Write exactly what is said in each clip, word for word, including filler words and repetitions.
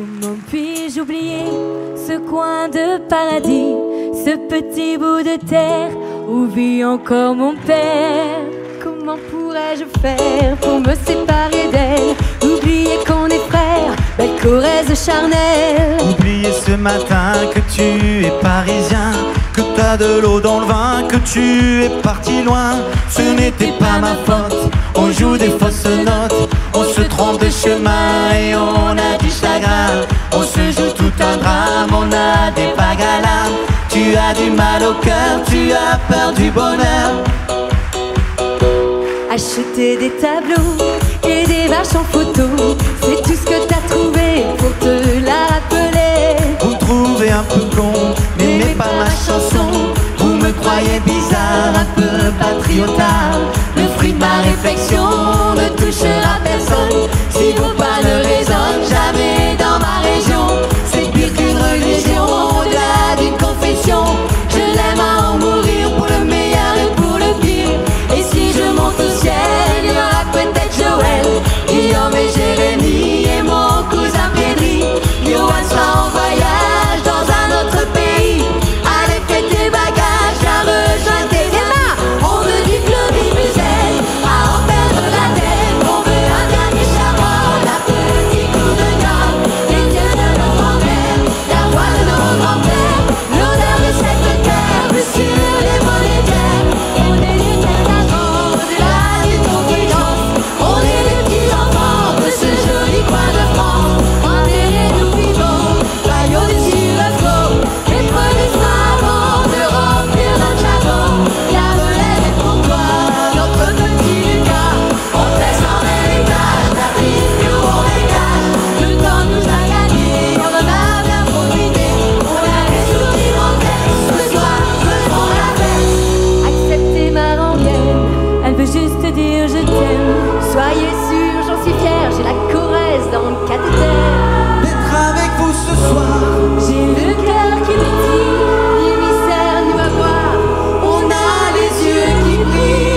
Comment puis-je oublier ce coin de paradis, ce petit bout de terre où vit encore mon père? Comment pourrais-je faire pour me séparer d'elle? Oublier qu'on est frères, belle Corrèze charnelle. Oublier ce matin que tu es parisien, que t'as de l'eau dans le vin, que tu es parti loin. Ce n'était pas ma faute, on joue des fausses notes, on se trompe de chemin et on a du chagrin. On se joue tout un drame, on a des vagues à l'âme. Tu as du mal au cœur, tu as peur du bonheur. Acheter des tableaux et des vaches en photo, c'est tout ce que t'as trouvé pour te la rappeler. Vous me trouvez un peu con, n'aimez pas ma chanson. Vous me croyez bizarre, un peu patriotard. Le fruit de ma réflexion ne touchera personne. Si vos pas ne résonnent jamais dans ma région, c'est pire qu'une religion, au-delà d'une confession. Je l'aime à en mourir pour le meilleur et pour le pire. Et si je monte au ciel, il y aura peut-être Joël, Guillaume et Jérémy et mon cousin Pédri. Johan sera en voyage dans un autre pays. Allez, fais tes bagages, viens rejoindre tes gamins. On veut du Claudie Musel, à en perdre la tête. On veut un dernier charmant, la petite coup de gamme, les yeux de nos grands-mères, la voix de nos grands-pères, l'odeur de cette terre, vue sur les volets d'air. On est les terres d'avant, au-delà d'une confidence. On est les petits enfants de ce joli coin de France. Enterrez-nous vivants, maillot dessus le flot, et prenez soin avant de remplir notre chapeau. La relève est pour toi, notre petit Lucas. On teste en héritage, la vie nous on dégage. Le temps nous a gagné, on en a bien profité. On a les sourires en tête, ce soir faisons la fête. Acceptez ma rengaine, elle veut juste dire je t'aime. Soyez sûrs, j'en suis fière, j'ai la Corrèze dans le cathéter. D'être avec vous ce soir, J'ai le cœur qui pétille, l'émissaire nous va voir, on a les yeux qui brillent.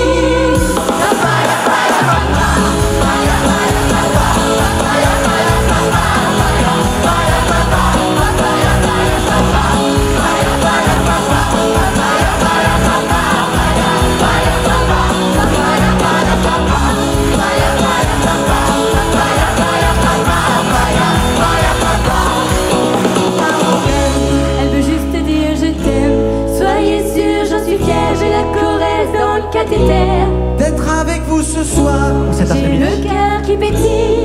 Elle veut juste dire je t'aime, soyez sûrs, j'en suis fière, j'ai la Corrèze dans le cathéter. d'être avec vous ce soir. J'ai le cœur qui pétille,